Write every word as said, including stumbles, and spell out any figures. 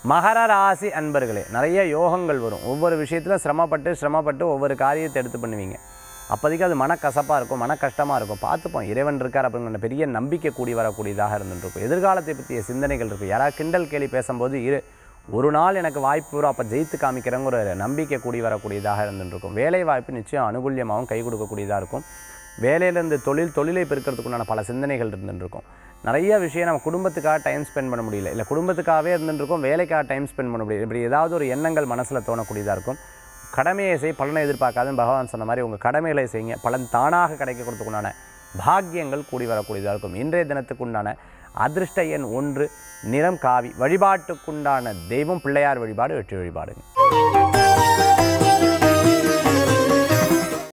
மகர ராசி அன்பர்களே, நிறைய யோகங்கள் வரும். ஒவ்வொரு விஷயத்தில் சிரமப்பட்டு சிரமப்பட்டு ஒவ்வொரு காரியத்தை எடுத்து பண்ணுவீங்க. அப்போதைக்கு அது மனக்கசப்பாக இருக்கும், மன கஷ்டமாக இருக்கும். பார்த்துப்போம், இறைவன் இருக்கார் அப்படிங்கிற பெரிய நம்பிக்கை கூடி வரக்கூடியதாக இருந்துருக்கும். எதிர்காலத்தை பற்றிய சிந்தனைகள் இருக்கும். யாராவது கிண்டல் கேலி பேசும்போது இரு ஒரு நாள் எனக்கு வாய்ப்பு வரும், அப்போ ஜெயித்து காமிக்கிறேங்க ஒரு நம்பிக்கை கூடி வரக்கூடியதாக இருந்துருக்கும். வேலை வாய்ப்பு நிச்சயம் அனுகூல்யமாகவும் கை கொடுக்கக்கூடியதாக இருக்கும். வேலையிலேருந்து தொழில் தொழிலை பெருக்கிறதுக்குண்டான பல சிந்தனைகள் இருந்துருக்கும். நிறைய விஷயம் நம்ம குடும்பத்துக்காக டைம் ஸ்பெண்ட் பண்ண முடியல, இல்லை குடும்பத்துக்காகவே இருந்துருக்கும், வேலைக்காக டைம் ஸ்பெண்ட் பண்ண முடியல. இப்படி ஏதாவது ஒரு எண்ணங்கள் மனசில் தோணக்கூடியதாக இருக்கும். கடமையை செய், பலனை எதிர்பார்க்காதுன்னு பகவான் சொன்ன மாதிரி உங்கள் கடமைகளை செய்யுங்க, பலன் தானாக கிடைக்க கொடுத்துக்குண்டான பாக்கியங்கள் கூடி வரக்கூடியதாக இருக்கும். இன்றைய தினத்துக்குண்டான அதிர்ஷ்ட எண் ஒன்று, நிறம் காவி. வழிபாட்டுக்குண்டான தெய்வம் பிள்ளையார் வழிபாடு, வெற்றி வழிபாடுங்க.